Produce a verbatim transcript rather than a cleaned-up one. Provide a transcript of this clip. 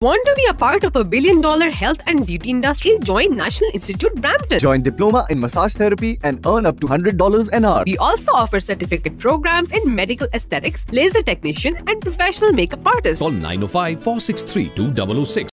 Want to be a part of a billion dollar health and beauty industry? Join National Institute Brampton. Join diploma in massage therapy and earn up to one hundred dollars an hour. We also offer certificate programs in medical aesthetics, laser technician and professional makeup artist. Call nine oh five, four six three, two zero zero six.